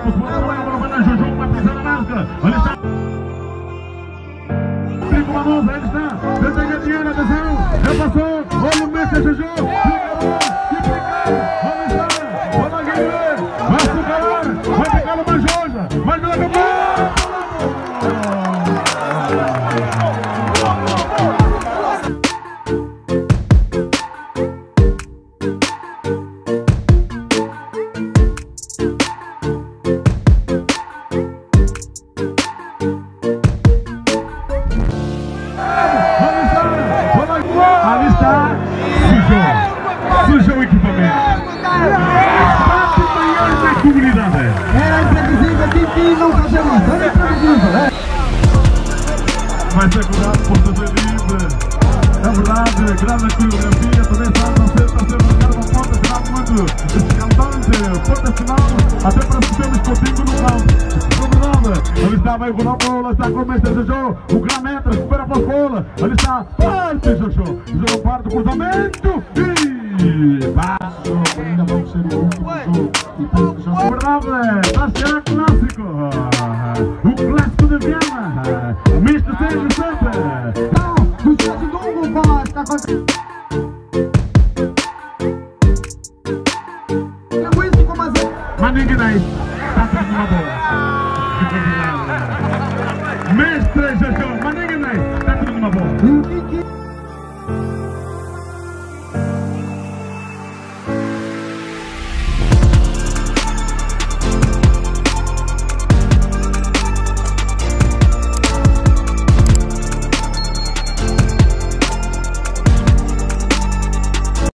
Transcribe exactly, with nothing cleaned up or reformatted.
Vamos por a bola, vai na Juju, vai pisar na marca. Olha está. Fica uma mão, aí está. Tenta ganhar, atenção. Já passou. Olha o Messi, Juju. Olha está. Olha Guilherme. Vai se calar. Vai ficar no Manjoja. Vai no acabou. Ali está, sujou, sujou o equipamento. Bate maior da comunidade. Era imprevisível, Titi não fazemos, era imprevisível, é? Vai ser cobrado por fazer livre. É verdade, grande coreografia, também sabe, não sei, está a ser marcado uma ponta, será muito escaldante, ponta final, até para subirmos contigo no round. É verdade, ali está, vai rolar a bola, está com o mestre Jojo, o grande entra, espera para a bola, ali está, parte Jojo, Jojo parte do cruzamento e baixo, ainda vamos ser o último jogo. É verdade, está a ser clássico, o clássico de Viana, misto sempre, sempre.